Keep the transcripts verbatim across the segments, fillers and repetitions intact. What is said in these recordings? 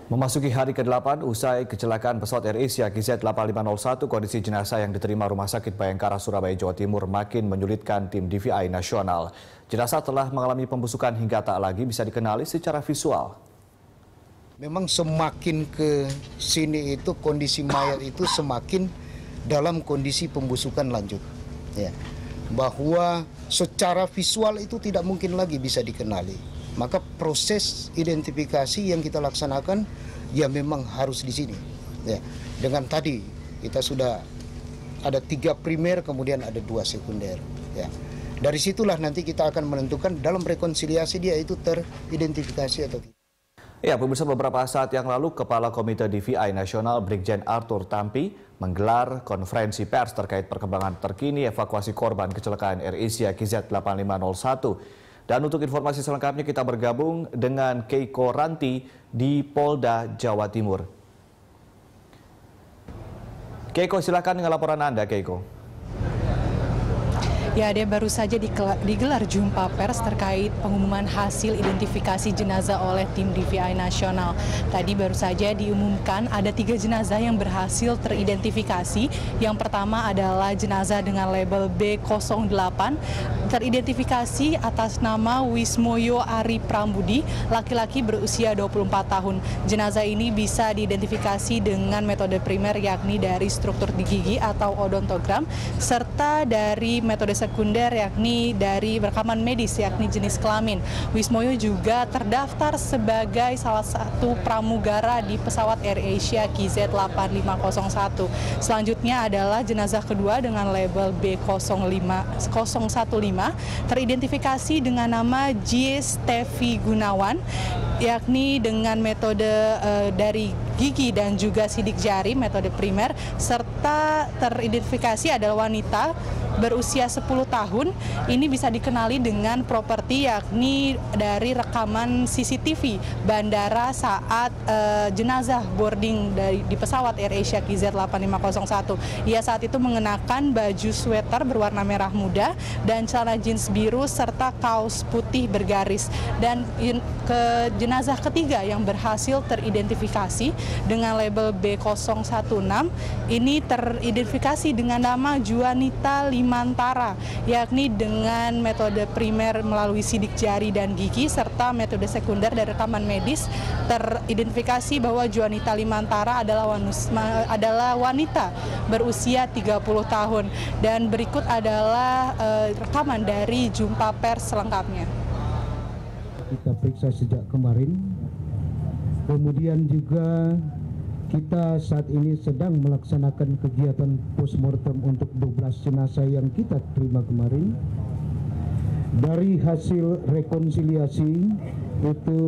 Memasuki hari kedelapan usai kecelakaan pesawat AirAsia K Z delapan lima nol satu, kondisi jenazah yang diterima Rumah Sakit Bayangkara Surabaya, Jawa Timur makin menyulitkan tim D V I nasional. Jenazah telah mengalami pembusukan hingga tak lagi bisa dikenali secara visual. Memang semakin ke sini itu kondisi mayat itu semakin dalam kondisi pembusukan lanjut. Ya. Bahwa secara visual itu tidak mungkin lagi bisa dikenali. Maka proses identifikasi yang kita laksanakan ya memang harus di sini. Ya, dengan tadi kita sudah ada tiga primer, kemudian ada dua sekunder. Ya, dari situlah nanti kita akan menentukan dalam rekonsiliasi dia itu teridentifikasi atau tidak. Ya, pemirsa, beberapa saat yang lalu Kepala Komite D V I Nasional Brigjen Arthur Tampi menggelar konferensi pers terkait perkembangan terkini evakuasi korban kecelakaan AirAsia K Z delapan lima nol satu. Dan untuk informasi selengkapnya kita bergabung dengan Keiko Ranti di Polda Jawa Timur. Keiko, silakan dengan laporan Anda, Keiko. Ya, dia baru saja digelar jumpa pers terkait pengumuman hasil identifikasi jenazah oleh tim D V I nasional. Tadi baru saja diumumkan ada tiga jenazah yang berhasil teridentifikasi. Yang pertama adalah jenazah dengan label B nol delapan, teridentifikasi atas nama Wismoyo Ari Prambudi, laki-laki berusia dua puluh empat tahun. Jenazah ini bisa diidentifikasi dengan metode primer, yakni dari struktur di gigi atau odontogram, serta dari metode sekunder yakni dari rekaman medis yakni jenis kelamin. Wismoyo juga terdaftar sebagai salah satu pramugara di pesawat AirAsia K Z delapan lima nol satu. Selanjutnya adalah jenazah kedua dengan label B nol lima nol satu lima, teridentifikasi dengan nama J. Stevi Gunawan, yakni dengan metode uh, dari gigi dan juga sidik jari metode primer, serta teridentifikasi adalah wanita berusia sepuluh tahun. Ini bisa dikenali dengan properti yakni dari rekaman C C T V bandara saat uh, jenazah boarding dari di pesawat AirAsia K Z delapan lima nol satu. Ia saat itu mengenakan baju sweater berwarna merah muda dan celana jeans biru serta kaos putih bergaris. Dan ke jenazah ketiga yang berhasil teridentifikasi dengan label B nol satu enam, ini teridentifikasi dengan nama Juanita Limantara, yakni dengan metode primer melalui sidik jari dan gigi serta metode sekunder dari rekaman medis. Teridentifikasi bahwa Juanita Limantara adalah, wanus, adalah wanita berusia tiga puluh tahun. Dan berikut adalah uh, rekaman dari jumpa pers selengkapnya. Kita periksa sejak kemarin, kemudian juga kita saat ini sedang melaksanakan kegiatan postmortem untuk dua belas jenazah yang kita terima kemarin. Dari hasil rekonsiliasi itu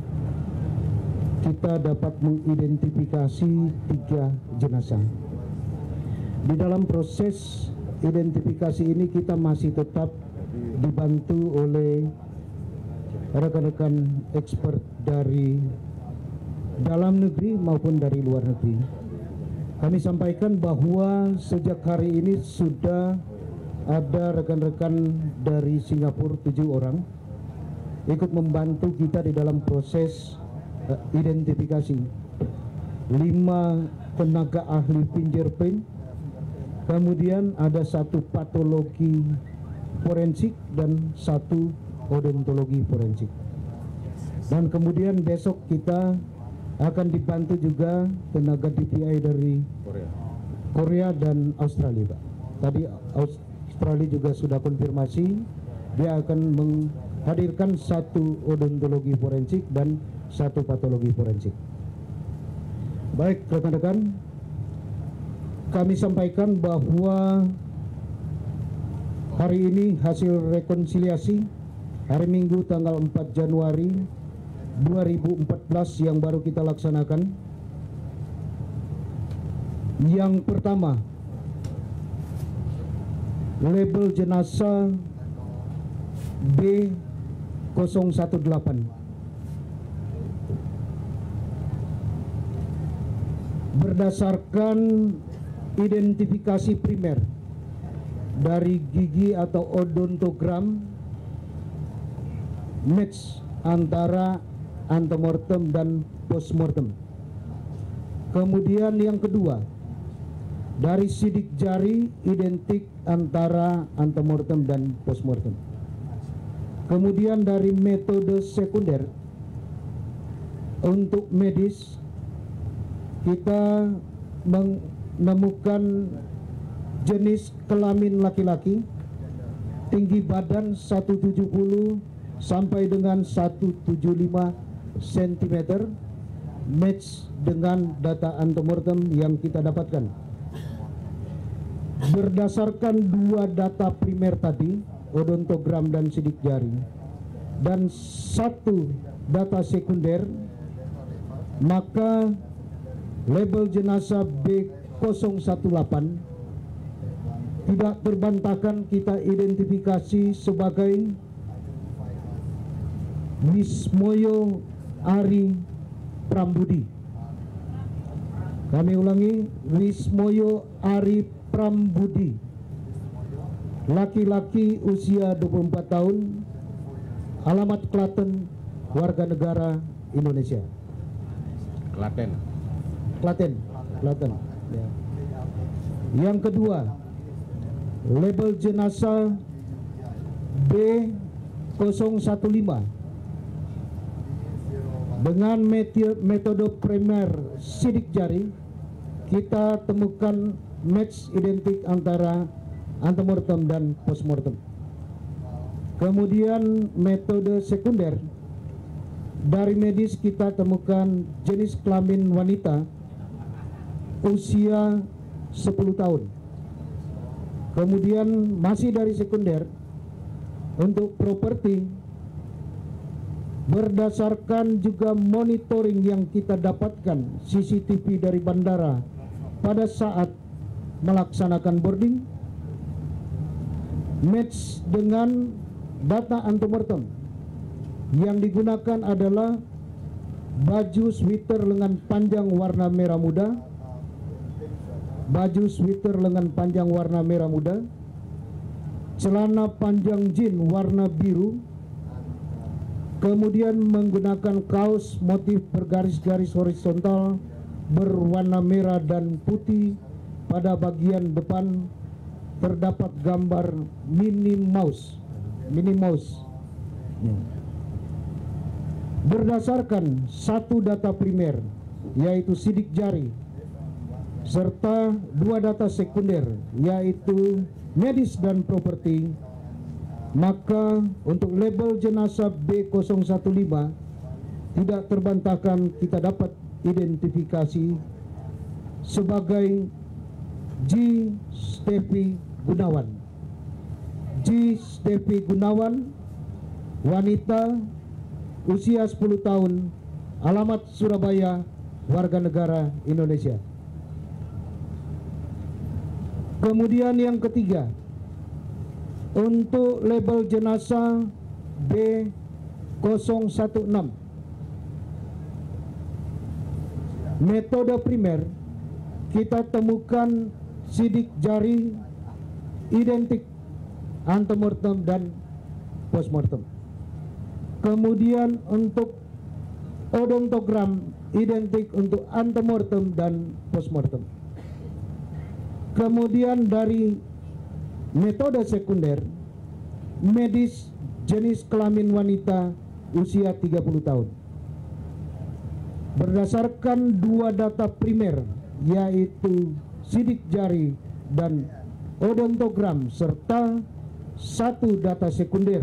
kita dapat mengidentifikasi tiga jenazah. Di dalam proses identifikasi ini kita masih tetap dibantu oleh rekan-rekan expert dari dalam negeri maupun dari luar negeri. Kami sampaikan bahwa sejak hari ini sudah ada rekan-rekan dari Singapura tujuh orang ikut membantu kita di dalam proses uh, identifikasi. Lima tenaga ahli fingerprint, kemudian ada satu patologi forensik dan satu odontologi forensik. Dan kemudian besok kita akan dibantu juga tenaga D V I dari Korea, Korea dan Australia, Pak. Tadi Australia juga sudah konfirmasi dia akan menghadirkan satu odontologi forensik dan satu patologi forensik. Baik, rekan-rekan, kami sampaikan bahwa hari ini hasil rekonsiliasi hari Minggu tanggal empat Januari dua ribu empat belas yang baru kita laksanakan. Yang pertama, label jenazah B nol satu delapan. Berdasarkan identifikasi primer dari gigi atau odontogram match antara antemortem dan postmortem. Kemudian yang kedua, dari sidik jari identik antara antemortem dan postmortem. Kemudian dari metode sekunder, untuk medis kita menemukan jenis kelamin laki-laki, tinggi badan seratus tujuh puluh sampai dengan seratus tujuh puluh lima sentimeter, match dengan data antemortem yang kita dapatkan. Berdasarkan dua data primer tadi, odontogram dan sidik jari, dan satu data sekunder, maka label jenazah B nol satu delapan tidak terbantahkan kita identifikasi sebagai Wismoyo Ari Prambudi. Kami ulangi, Wismoyo Ari Prambudi, laki-laki usia dua puluh empat tahun, alamat Klaten, warga negara Indonesia. Klaten. Klaten, Klaten. Ya. Yang kedua, label jenazah B nol satu lima dengan metode primer sidik jari kita temukan match identik antara antemortem dan postmortem. Kemudian metode sekunder, dari medis kita temukan jenis kelamin wanita usia sepuluh tahun. Kemudian masih dari sekunder, untuk properti berdasarkan juga monitoring yang kita dapatkan C C T V dari bandara pada saat melaksanakan boarding, match dengan data antemortem. Yang digunakan adalah baju sweater lengan panjang warna merah muda, baju sweater lengan panjang warna merah muda, celana panjang jean warna biru, kemudian menggunakan kaos motif bergaris-garis horizontal berwarna merah dan putih. Pada bagian depan terdapat gambar Minnie Mouse. Minnie Mouse. Berdasarkan satu data primer, yaitu sidik jari, serta dua data sekunder, yaitu medis dan properti, maka untuk label jenazah B nol satu lima tidak terbantahkan kita dapat identifikasi sebagai G. Stefi Gunawan. G. Stefi Gunawan, wanita, usia sepuluh tahun, alamat Surabaya, warga negara Indonesia. Kemudian yang ketiga, untuk label jenazah B nol satu enam, metode primer kita temukan sidik jari identik antemortem dan postmortem. Kemudian untuk odontogram identik untuk antemortem dan postmortem. Kemudian dari metode sekunder, medis jenis kelamin wanita usia tiga puluh tahun. Berdasarkan dua data primer, yaitu sidik jari dan odontogram serta satu data sekunder,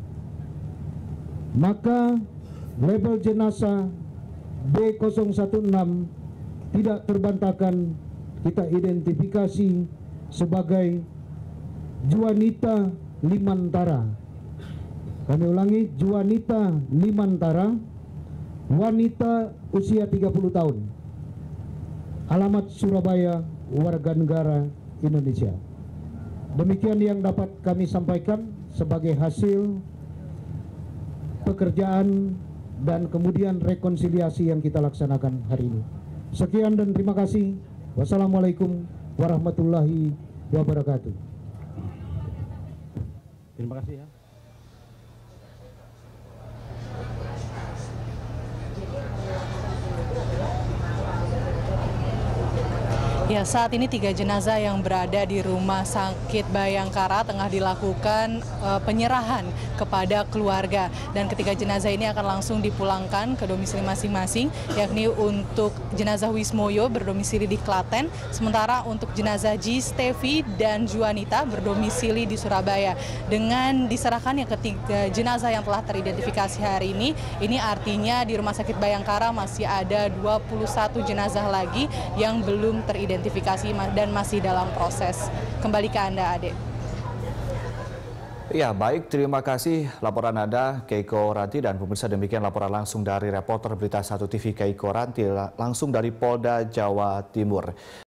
maka label jenazah B nol satu enam tidak terbantahkan kita identifikasi sebagai Juanita Limantara. Kami ulangi, Juanita Limantara, wanita usia tiga puluh tahun, alamat Surabaya, warga negara Indonesia. Demikian yang dapat kami sampaikan sebagai hasil pekerjaan dan kemudian rekonsiliasi yang kita laksanakan hari ini. Sekian dan terima kasih. Wassalamualaikum warahmatullahi wabarakatuh. Terima kasih ya. Ya, saat ini tiga jenazah yang berada di Rumah Sakit Bayangkara tengah dilakukan uh, penyerahan kepada keluarga. Dan ketiga jenazah ini akan langsung dipulangkan ke domisili masing-masing, yakni untuk jenazah Wismoyo berdomisili di Klaten, sementara untuk jenazah Ji, Stevi, dan Juanita berdomisili di Surabaya. Dengan diserahkannya ketiga jenazah yang telah teridentifikasi hari ini, ini artinya di Rumah Sakit Bayangkara masih ada dua puluh satu jenazah lagi yang belum teridentifikasi identifikasi dan masih dalam proses. Kembali ke Anda, Ade. Ya, baik. Terima kasih laporan Anda, Keiko Ranti, dan pemirsa, demikian laporan langsung dari reporter Berita Satu T V Keiko Ranti, langsung dari Polda Jawa Timur.